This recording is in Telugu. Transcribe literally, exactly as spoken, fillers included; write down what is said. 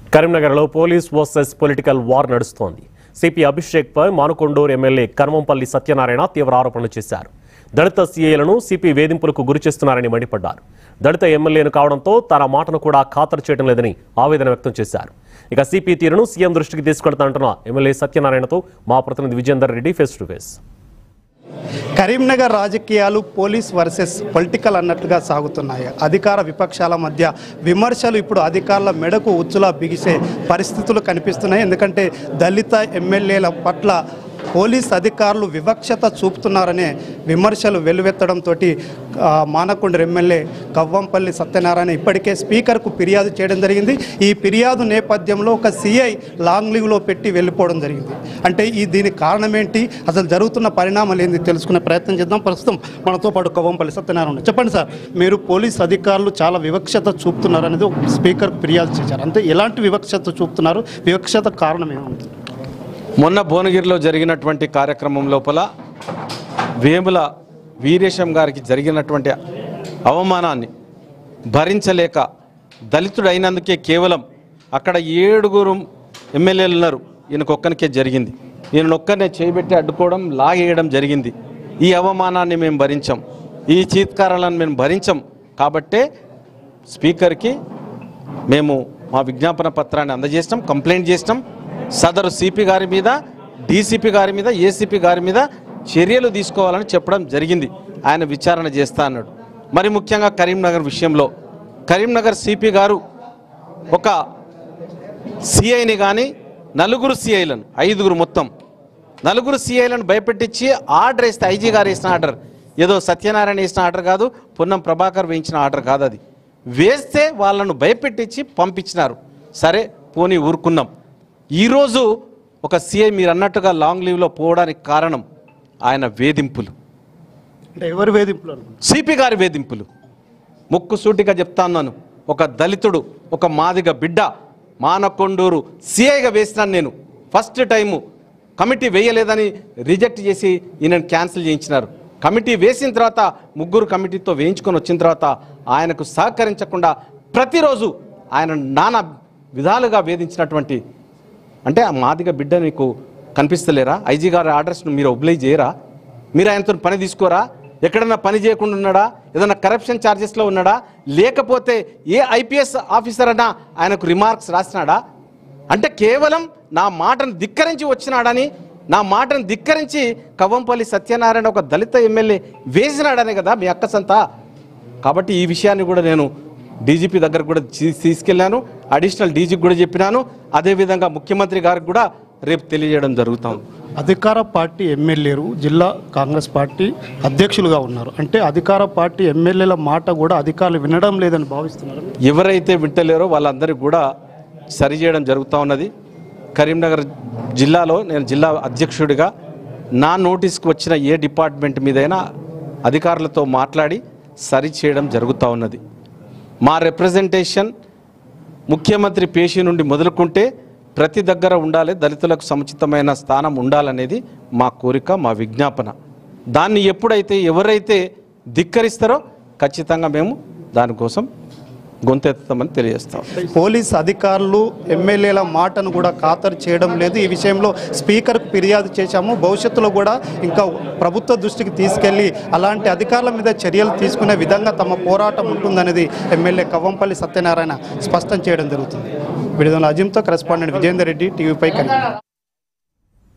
కరీంనగర్లో పోలీస్ వర్సెస్ పొలిటికల్ వార్ నడుస్తోంది. సిపి అభిషేక్ పై మానకొండూరు ఎమ్మెల్యే కవవంపల్లి సత్యనారాయణ తీవ్ర ఆరోపణలు చేశారు. దళిత సీఐలను సిపి వేధింపులకు గురి చేస్తున్నారని మండిపడ్డారు. దళిత ఎమ్మెల్యేను కావడంతో తన మాటను కూడా ఖాతరు చేయడం లేదని ఆవేదన వ్యక్తం చేశారు. ఇక సిపి తీరును సీఎం దృష్టికి తీసుకెళ్తానంటున్న ఎమ్మెల్యే సత్యనారాయణతో మా ప్రతినిధి Vijender Reddy face to face. Karimnagar రాజకీయాలు పోలీస్ వర్సెస్ పొలిటికల్ అన్నట్లుగా సాగుతున్నాయి. అధికార విపక్షాల మధ్య విమర్శలు ఇప్పుడు అధికారుల మెడకు ఉచ్చులా బిగిసే పరిస్థితులు కనిపిస్తున్నాయి. ఎందుకంటే దళిత ఎమ్మెల్యేల పట్ల పోలీస్ అధికారులు వివక్షత చూపుతున్నారనే విమర్శలు వెల్లువెత్తడంతో మానకొండూరు ఎమ్మెల్యే కవ్వంపల్లి సత్యనారాయణ ఇప్పటికే స్పీకర్కు ఫిర్యాదు చేయడం జరిగింది. ఈ ఫిర్యాదు నేపథ్యంలో ఒక సిఐ లాంగ్ లీవ్లో పెట్టి వెళ్ళిపోవడం జరిగింది. అంటే ఈ దీనికి కారణం ఏంటి, అసలు జరుగుతున్న పరిణామాలు ఏంటి తెలుసుకునే ప్రయత్నం చేద్దాం. ప్రస్తుతం మనతో పాటు కవ్వంపల్లి సత్యనారాయణ. చెప్పండి సార్, మీరు పోలీస్ అధికారులు చాలా వివక్షత చూపుతున్నారు అనేది స్పీకర్కు ఫిర్యాదు చేశారు. అంటే ఎలాంటి వివక్షత చూపుతున్నారు, వివక్షత కారణం ఏముంది? మొన్న భువనగిరిలో జరిగినటువంటి కార్యక్రమం లోపల వేముల వీరేశం గారికి జరిగినటువంటి అవమానాన్ని భరించలేక దళితుడు అయినందుకే కేవలం అక్కడ ఏడుగురు ఎమ్మెల్యేలు ఉన్నారు, ఈయనకొక్కనికే జరిగింది. ఈయనొక్కనే చేయబెట్టి అడ్డుకోవడం, లాగేయడం జరిగింది. ఈ అవమానాన్ని మేము భరించాం, ఈ చీత్కారాలను మేము భరించాం. కాబట్టే స్పీకర్కి మేము మా విజ్ఞాపన పత్రాన్ని అందజేసినాం, కంప్లైంట్ చేసినాం. సదరు సిపి గారి మీద, డీసీపీ గారి మీద, ఏసీపీ గారి మీద చర్యలు తీసుకోవాలని చెప్పడం జరిగింది. ఆయన విచారణ చేస్తా అన్నాడు. మరి ముఖ్యంగా కరీంనగర్ విషయంలో కరీంనగర్ సిపి గారు ఒక సిఐని కానీ నలుగురు సిఐలను, ఐదుగురు మొత్తం నలుగురు సిఐలను భయపెట్టించి ఆర్డర్ వేస్తే, ఐజీ గారు వేసిన ఆర్డర్, ఏదో సత్యనారాయణ వేసిన ఆర్డర్ కాదు, పొన్నం ప్రభాకర్ వేయించిన ఆర్డర్ కాదు, అది వేస్తే వాళ్ళను భయపెట్టించి పంపించినారు. సరే పోనీ ఊరుకున్నాం. ఈరోజు ఒక సీఐ మీరు అన్నట్టుగా లాంగ్ లీవ్లో పోవడానికి కారణం ఆయన వేధింపులు. అంటే ఎవరు వేధింపులు? సిపి గారి వేధింపులు. ముక్కు సూటిగా చెప్తాను, ఒక దళితుడు, ఒక మాదిగ బిడ్డ మానకొండూరు సీఐగా వేసినాను నేను. ఫస్ట్ టైము కమిటీ వేయలేదని రిజెక్ట్ చేసి ఈయనను క్యాన్సిల్ చేయించినారు. కమిటీ వేసిన తర్వాత ముగ్గురు కమిటీతో వేయించుకొని వచ్చిన తర్వాత ఆయనకు సహకరించకుండా ప్రతిరోజు ఆయన నానా విధాలుగా వేధించినటువంటి, అంటే ఆ మాదిగ బిడ్డ మీకు కనిపిస్తలేరా? ఐజీ గారి ఆర్డర్స్ను మీరు ఒబ్లైజ్ చేయరా? మీరు ఆయనతో పని తీసుకోరా? ఎక్కడన్నా పని చేయకుండా ఉన్నాడా? ఏదన్నా కరప్షన్ ఛార్జెస్లో ఉన్నాడా? లేకపోతే ఏ ఐపీఎస్ ఆఫీసర్ అన్నా ఆయనకు రిమార్క్స్ రాసినాడా? అంటే కేవలం నా మాటను ధిక్కరించి వచ్చినాడని, నా మాటను ధిక్కరించి కవ్వంపల్లి సత్యనారాయణ ఒక దళిత ఎమ్మెల్యే వేసినాడనే కదా మీ అక్కసంతా. కాబట్టి ఈ విషయాన్ని కూడా నేను డీజీపీ దగ్గర కూడా తీసుకెళ్ళాను, అడిషనల్ డీజీకి కూడా చెప్పినాను. అదేవిధంగా ముఖ్యమంత్రి గారికి కూడా రేపు తెలియజేయడం జరుగుతాం. అధికార పార్టీ ఎమ్మెల్యేలు జిల్లా కాంగ్రెస్ పార్టీ అధ్యక్షులుగా ఉన్నారు. అంటే అధికార పార్టీ ఎమ్మెల్యేల మాట కూడా అధికారులు వినడం లేదని భావిస్తున్నారు. ఎవరైతే వింటలేరో వాళ్ళందరికీ కూడా సరిచేయడం జరుగుతూ ఉన్నది. కరీంనగర్ జిల్లాలో నేను జిల్లా అధ్యక్షుడిగా నా నోటీస్కి వచ్చిన ఏ డిపార్ట్మెంట్ మీదైనా అధికారులతో మాట్లాడి సరిచేయడం జరుగుతూ ఉన్నది. మా రిప్రజెంటేషన్ ముఖ్యమంత్రి పేషి నుండి మొదలుకుంటే ప్రతి దగ్గర ఉండాలి, దళితులకు సముచితమైన స్థానం ఉండాలనేది మా కోరిక, మా విజ్ఞాపన. దాన్ని ఎప్పుడైతే ఎవరైతే ధిక్కరిస్తారో ఖచ్చితంగా మేము దానికోసం గొంతెత్తుతామని తెలియజేస్తాం. పోలీస్ అధికారులు ఎమ్మెల్యేల మాటను కూడా ఖాతరు చేయడం లేదు. ఈ విషయంలో స్పీకర్కు ఫిర్యాదు చేశాము. భవిష్యత్తులో కూడా ఇంకా ప్రభుత్వ దృష్టికి తీసుకెళ్లి అలాంటి అధికారుల మీద చర్యలు తీసుకునే విధంగా తమ పోరాటం ఉంటుందనేది ఎమ్మెల్యే కవ్వంపల్లి సత్యనారాయణ స్పష్టం చేయడం జరుగుతుంది. విడుదల అజింతో correspondent Vijender Reddy, TV five Karimnagar.